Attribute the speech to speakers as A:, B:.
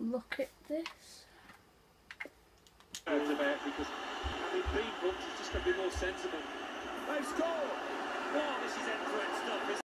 A: look at this.
B: Because having been booked is just going to be more sensible. They've scored! Wow, this is end-to-end stuff, isn't it?